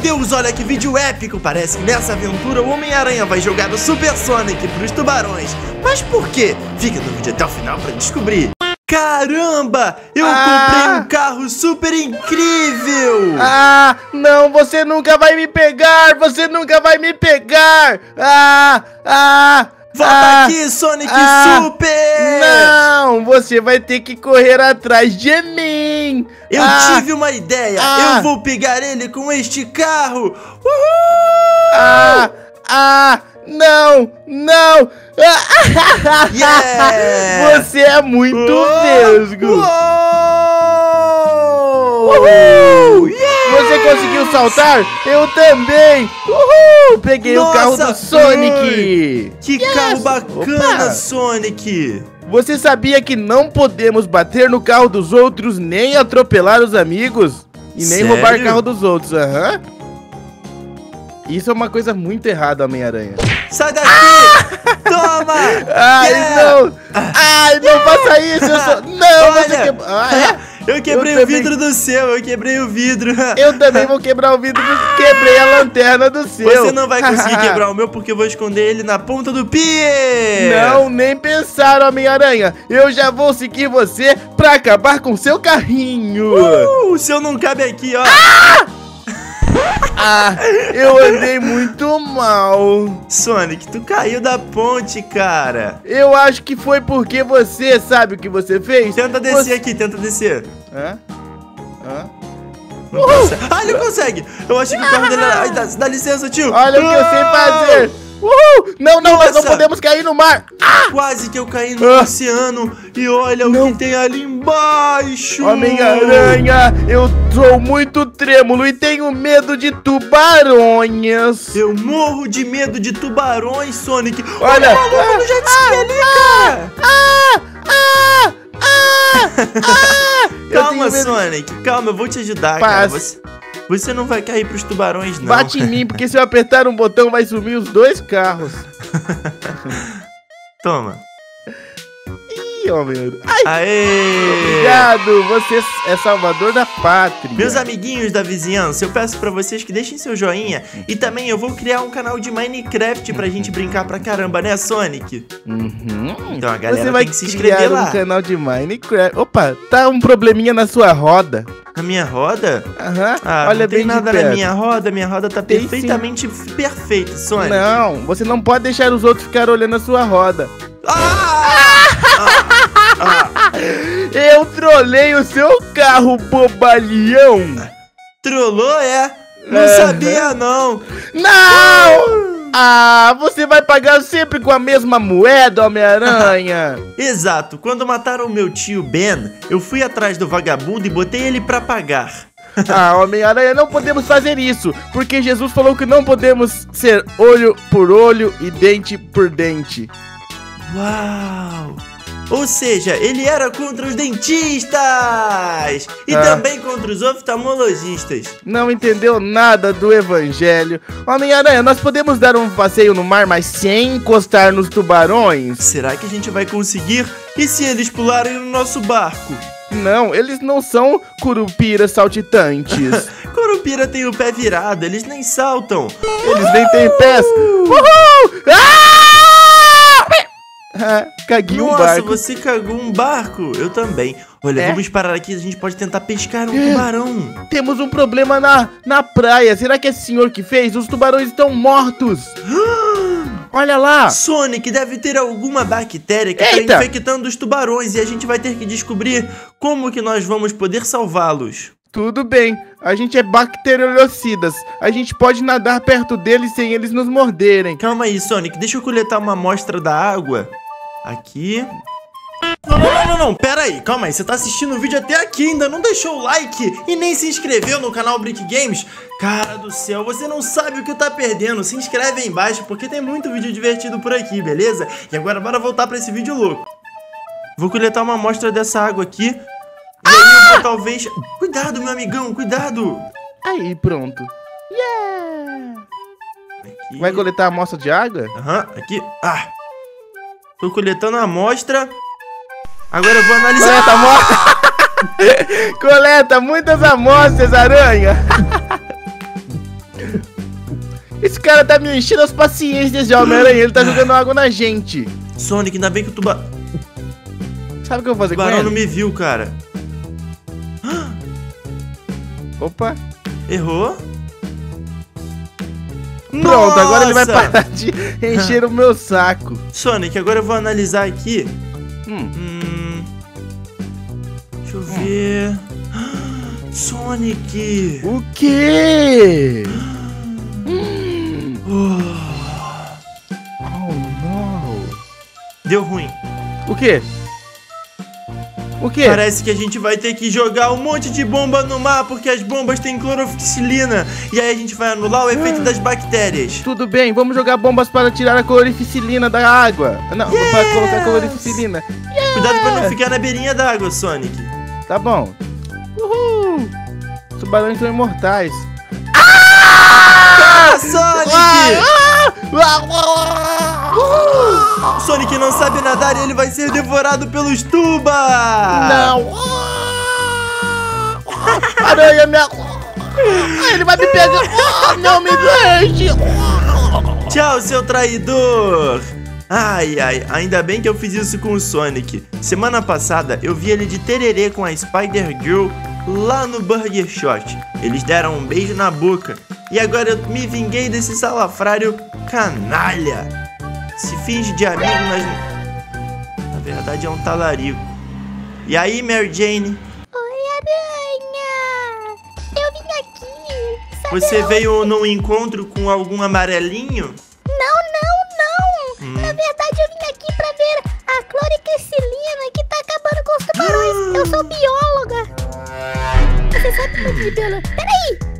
Deus, olha que vídeo épico! Parece que nessa aventura o Homem-Aranha vai jogar o Super Sonic pros tubarões. Mas por quê? Fica no vídeo até o final pra descobrir. Caramba! Eu comprei um carro super incrível! Não, você nunca vai me pegar! Você nunca vai me pegar! Volta aqui, Sonic Super! Não, você vai ter que correr atrás de mim! Eu tive uma ideia! Eu vou pegar ele com este carro! Não! Yeah! Você é muito vesgo! Você conseguiu saltar? Eu também! Peguei o carro do Sonic! Que carro bacana, Sonic! Você sabia que não podemos bater no carro dos outros, nem atropelar os amigos? E nem roubar carro dos outros, Isso é uma coisa muito errada, Homem-Aranha. Sai daqui! Toma! Não faça isso! Não, olha, eu quebrei o vidro do seu, eu quebrei o vidro. Eu também vou quebrar o vidro quebrei a lanterna do seu. Você não vai conseguir quebrar o meu porque eu vou esconder ele na ponta do pé. Não, nem pensar, Homem-Aranha. Eu já vou seguir você pra acabar com seu carrinho. O seu não cabe aqui, ó. Eu andei muito mal. Sonic, tu caiu da ponte, cara. Eu acho que foi porque você sabe o que você fez. Tenta descer aqui, tenta descer. Não consegue. Ele consegue. Eu achei que o carro dele era... Ai, dá licença, tio. Olha o que eu sei fazer. Não, nós não podemos cair no mar. Quase que eu caí no oceano. E olha o que tem ali embaixo. Homem-Aranha, eu sou muito trêmulo e tenho medo de tubarões. Eu morro de medo de tubarões, Sonic. Olha, no jet ski ali, cara. Calma, Sonic. Calma, eu vou te ajudar, cara. Você não vai cair pros tubarões, não. Bate em mim, porque se eu apertar um botão vai sumir os dois carros. Toma. Ih, homem. Aê! Obrigado, você é salvador da pátria. Meus amiguinhos da vizinhança, eu peço pra vocês que deixem seu joinha. E também eu vou criar um canal de Minecraft pra gente brincar pra caramba, né, Sonic? Então a galera você vai tem que se inscrever lá. Um canal de Minecraft. Opa, tá um probleminha na sua roda. Na minha roda? Olha, não tem bem nada de na perto. minha roda tá perfeitamente perfeita, Sonic. Não, você não pode deixar os outros ficar olhando a sua roda. Eu trolei o seu carro, bobalhão. Trollou, é? Não sabia, não. Não! Você vai pagar sempre com a mesma moeda, Homem-Aranha. Exato, quando mataram o meu tio Ben, eu fui atrás do vagabundo e botei ele pra pagar. Homem-Aranha, não podemos fazer isso, porque Jesus falou que não podemos ser olho por olho e dente por dente. Uau! Ou seja, ele era contra os dentistas e também contra os oftalmologistas. Não entendeu nada do evangelho. Homem-Aranha, nós podemos dar um passeio no mar, mas sem encostar nos tubarões? Será que a gente vai conseguir? E se eles pularem no nosso barco? Não, eles não são curupiras saltitantes. Curupira tem o pé virado, eles nem saltam. Eles nem têm pés. Caguei um barco. Nossa, você cagou um barco? Eu também. Olha, vamos parar aqui, a gente pode tentar pescar um tubarão. Temos um problema na praia. Será que é esse senhor que fez? Os tubarões estão mortos. Olha lá. Sonic, deve ter alguma bactéria que está infectando os tubarões e a gente vai ter que descobrir como que nós vamos poder salvá-los. Tudo bem, a gente é bacteriocidas. A gente pode nadar perto deles sem eles nos morderem. Calma aí, Sonic, deixa eu coletar uma amostra da água. Aqui. Não, pera aí, calma aí, você tá assistindo o vídeo até aqui, ainda não deixou o like e nem se inscreveu no canal Brick Games? Cara do céu, você não sabe o que tá perdendo, se inscreve aí embaixo porque tem muito vídeo divertido por aqui, beleza? E agora bora voltar pra esse vídeo louco. Vou coletar uma amostra dessa água aqui. E aí eu vou talvez... Cuidado, meu amigão, cuidado. Aí, pronto. Aqui. Vai coletar a amostra de água? Aqui. Tô coletando a amostra. Agora eu vou analisar. Coleta amostra. Coleta muitas amostras, aranha. Esse cara tá me enchendo as paciências de Homem-Aranha. Ele tá jogando água na gente. Sonic, ainda bem que o tubarão... Sabe o que eu vou fazer com Tubarão ele? não me viu, cara. Opa. Errou. Pronto, agora ele vai Nossa! parar de encher o meu saco. Sonic, agora eu vou analisar aqui. Deixa eu ver. Sonic! O quê? Oh, não. Deu ruim. O quê? O quê? Parece que a gente vai ter que jogar um monte de bomba no mar, porque as bombas têm cloroficilina. E aí a gente vai anular o efeito das bactérias. Tudo bem, vamos jogar bombas para tirar a clorificilina da água. Não, para colocar clorificilina. Cuidado pra não ficar na beirinha d'água, Sonic. Tá bom. Uhul. Os tubarões são imortais. Ah, Sonic! Sonic não sabe nadar e ele vai ser devorado pelos tuba! Não! Aranha, minha... Ele vai me pegar! Não me deixe! Tchau, seu traidor! Ai, ai, ainda bem que eu fiz isso com o Sonic. Semana passada eu vi ele de tererê com a Spider-Girl lá no Burger Shot. Eles deram um beijo na boca. E agora eu me vinguei desse salafrário canalha. Se finge de amigo, mas na verdade é um talarico. E aí, Mary Jane? Oi, aranha! Eu vim aqui. Sabe Você onde? veio num encontro com algum amarelinho? Não. Na verdade, eu vim aqui pra ver a cloricecilina que tá acabando com os tubarões. Eu sou bióloga. Você sabe muito de biologia. Peraí!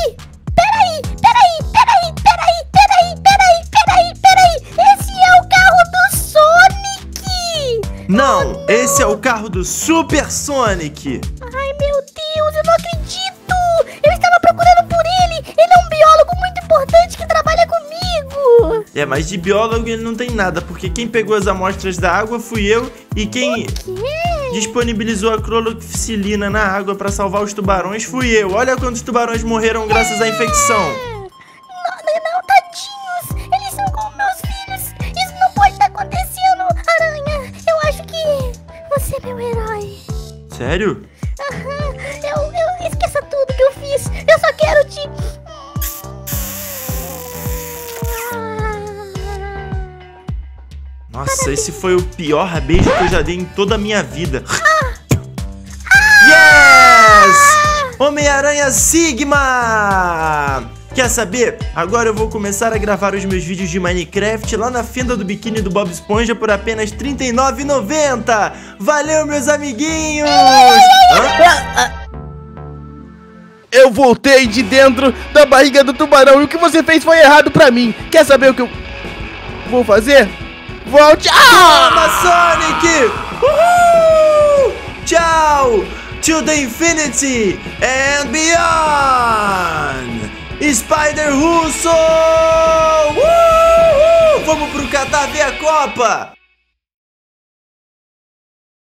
Esse é o carro do Sonic! Não, esse é o carro do Super Sonic. Ai, meu Deus, eu não acredito! Eu estava procurando por ele! Ele é um biólogo muito importante que trabalha comigo! É, mas de biólogo ele não tem nada, porque quem pegou as amostras da água fui eu e quem disponibilizou a cloroficilina na água pra salvar os tubarões fui eu. Olha quantos tubarões morreram graças à infecção. Não, tadinhos! Eles são como meus filhos! Isso não pode estar acontecendo, aranha! Eu acho que você é meu herói! Sério? Aham, eu esqueça tudo que eu fiz! Eu só quero te... Nossa, esse foi o pior beijo que eu já dei em toda a minha vida. Yes! Homem-Aranha Sigma! Quer saber? Agora eu vou começar a gravar os meus vídeos de Minecraft lá na fenda do biquíni do Bob Esponja por apenas R$ 39,90. Valeu, meus amiguinhos! Eu voltei de dentro da barriga do tubarão e o que você fez foi errado pra mim. Quer saber o que eu vou fazer? Volte! Toma, Sonic! Uhul! Tchau! To the infinity and beyond! Spider Russo! Uhul! Vamos pro Catar ver a Copa!